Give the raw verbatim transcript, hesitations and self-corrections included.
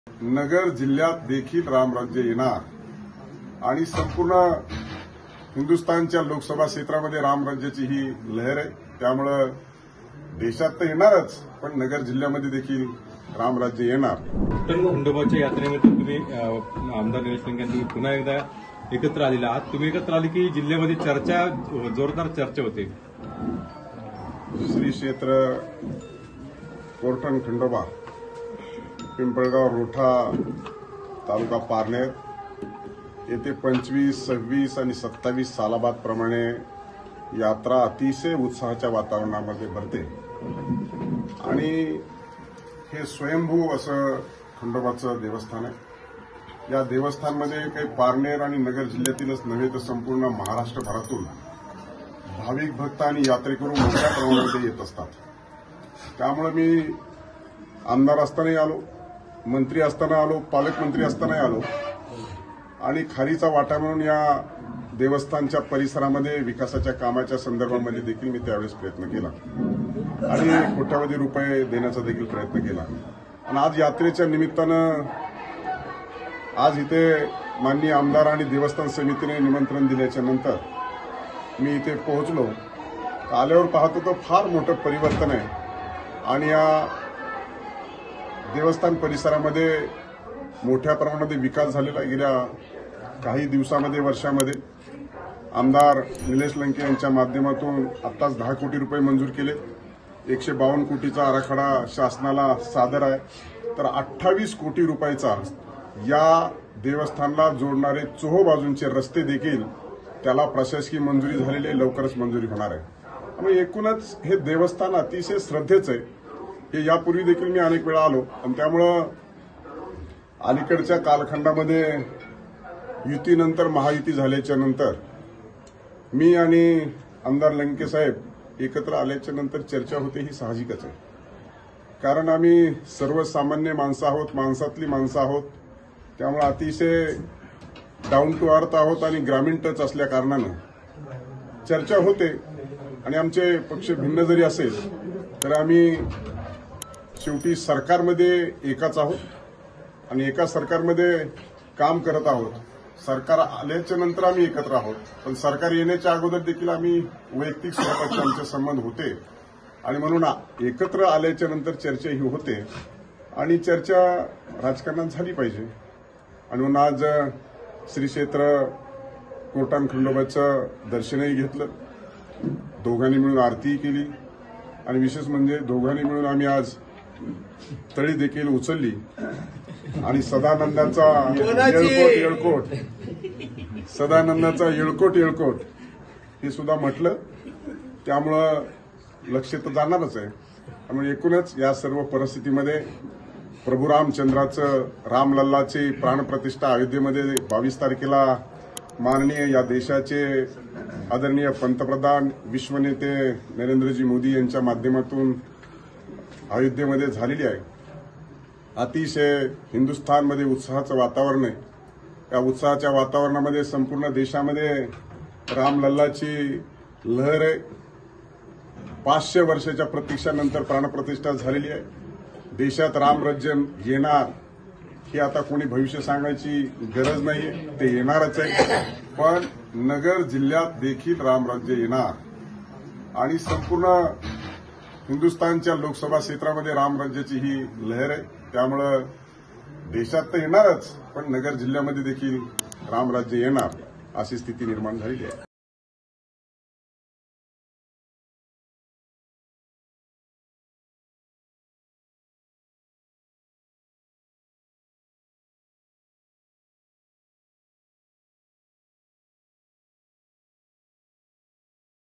नगर जिल्ह्यात देखील रामराज्य येणार आणि संपूर्ण हिंदुस्थानच्या लोकसभा क्षेत्रामध्ये रामराज्याची ही लहर आहे। त्यामुळे देशात तर येणारच, पण नगर जिल्ह्यामध्ये देखील रामराज्य येणार। खंडोबाच्या यात्रेमध्ये तुम्ही आमदार निलेश लंके यांनी पुन्हा एकदा एकत्र आलेला आहात। तुम्ही एकत्र आले की जिल्ह्यामध्ये चर्चा जोरदार चर्चा होते। श्री क्षेत्र कोर्टन खंडोबा पिंपळगाव रोठा तालुका पारनेर येथे पंचवीस सव्वीस आणि सत्तावीस सालाबादप्रमाणे यात्रा अतिशय उत्साहाच्या वातावरणामध्ये भरते आणि हे स्वयंभू असं खंडोबाचं देवस्थान आहे। या देवस्थानमध्ये काही पारनेर आणि नगर जिल्ह्यातीलच नव्हे तर संपूर्ण महाराष्ट्रभरातून भाविक भक्त आणि यात्रेकरू मोठ्या प्रमाणामध्ये येत असतात। त्यामुळे मी आमदार असतानाही आलो, मंत्री असताना आलो, पालकमंत्री असतानाही आलो आणि खारीचा वाटा म्हणून या देवस्थानच्या परिसरामध्ये विकासाच्या कामाच्या संदर्भामध्ये देखील मी त्यावेळेस प्रयत्न केला आणि कोट्यावधी रुपये देण्याचा देखील प्रयत्न केला। आणि आज यात्रेच्या निमित्तानं आज इथे माननीय आमदार आणि देवस्थान समितीने निमंत्रण दिल्याच्या नंतर मी इथे पोहोचलो। आल्यावर पाहतो तर फार मोठं परिवर्तन आहे आणि या देवस्थान परिसरामध्ये मोठ्या प्रमाणामध्ये विकास झालेला आहे। गेल्या काही दिवसामध्ये वर्षामध्ये आमदार निलेश लंके यांच्या माध्यमातून आत्ताच दहा कोटी रुपये मंजूर केले। एकशे बावन्न कोटीचा आराखडा शासनाला सादर आहे, तर अठ्ठावीस कोटी रुपयाचा या देवस्थानला जोडणारे चोहो बाजूंचे रस्ते देखील त्याला प्रशासकीय मंजुरी झालेली आहे, लवकरच मंजुरी होणार आहे। त्यामुळे एकूणच हे देवस्थान अतिशय श्रद्धेचं आहे। हे यापूर्वी देखील मी अनेक वेळा आलो आणि त्यामुळं अलीकडच्या कालखंडामध्ये युतीनंतर महायुती झाल्याच्या नंतर मी आणि आमदार लंके साहेब एकत्र आल्याच्या नंतर चर्चा होते ही साहजिकच आहे, कारण आम्ही सर्वसामान्य माणसं आहोत, माणसातली माणसं आहोत। त्यामुळे अतिशय डाऊन टू अर्थ आहोत आणि ग्रामीण टच असल्या कारणानं चर्चा होते आणि आमचे पक्ष भिन्न जरी असेल तर आम्ही शेवटी सरकारमध्ये एकाच आहोत आणि एका सरकारमध्ये काम करत आहोत। सरकार आल्याच्या नंतर आम्ही एकत्र आहोत, पण सरकार येण्याच्या अगोदर देखील आम्ही वैयक्तिक स्वरूपाचे आमचे संबंध होते आणि म्हणून एकत्र आल्याच्या नंतर चर्चा ही होते आणि चर्चा राजकारणात झाली पाहिजे। आणि म्हणून आज श्री क्षेत्र कोर्टन खंडोबाचं दर्शनही घेतलं, दोघांनी मिळून आरतीही केली आणि विशेष म्हणजे दोघांनी मिळून आम्ही आज तळी देखील उचलली आणि सदानंदाचा येळकोट येळकोट सदानंदाचा येळकोट येळकोट हे सुद्धा म्हटलं। त्यामुळं लक्ष तर जाणारच आहे। त्यामुळे एकूणच या सर्व परिस्थितीमध्ये प्रभू रामचंद्राचं रामलल्लाची प्राणप्रतिष्ठा अयोध्येमध्ये बावीस तारखेला माननीय या देशाचे आदरणीय पंतप्रधान विश्वनेते नरेंद्रजी मोदी यांच्या माध्यमातून अयोध्येमध्ये झालेली आहे। अतिशय हिंदुस्थानमध्ये उत्साहाचं वातावरण आहे। या उत्साहाच्या वातावरणामध्ये संपूर्ण देशामध्ये रामलल्लाची लहर आहे। पाचशे वर्षाच्या प्रतीक्षानंतर प्राणप्रतिष्ठा झालेली आहे। देशात रामराज्य येणार ही आता कोणी भविष्य सांगायची गरज नाहीये, ते येणारच आहे। पण नगर जिल्ह्यात देखील रामराज्य येणार आणि संपूर्ण हिंदुस्थानच्या लोकसभा क्षेत्रामध्ये रामराज्याची ही लहर आहे। त्यामुळे देशात तर येणारच, पण नगर जिल्ह्यामध्ये देखील रामराज्य येणार अशी स्थिती निर्माण झालेली आहे।